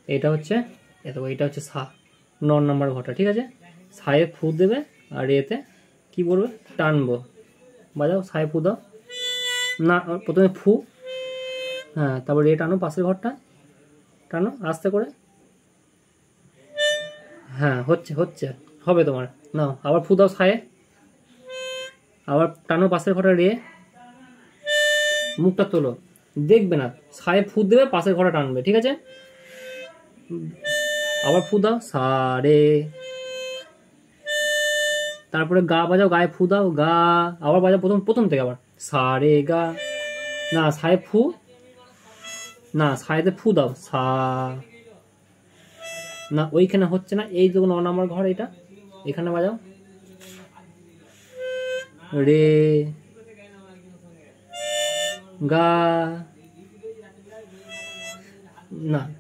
এটা হচ্ছে এটা হচ্ছে সা, 9 নম্বর ঘরটা, ঠিক আছে। সায়ে ফু দেবে আর এতে কি বলবে, টানবো। বাজাও, সায়ে ফু দাও না, প্রথমে ফু, হ্যাঁ, তারপর রে টানো, পাশের ঘরটা টানো আস্তে করে, হ্যাঁ হচ্ছে হচ্ছে, হবে তোমার। নাও আবার ফু দাও সায়ে, আবার টানো পাশের ঘরটা রে, মুখটা তোলো, দেখবে না, সায়ে ফু দেবে, পাশের ঘরটা টানবে, ঠিক আছে। আবার ফু দাও সা রে, তারপরে গা বাজাও, গায়ে ফু দাও গা, আবার বাজাও প্রথম থেকে আবার সা রে গা, না সায়ে ফু, না সায়েতে ফু দাও সা, না ওইখানে হচ্ছে না, এই যে 9 নম্বর ঘর, এটা এখানে বাজাও রে গা, না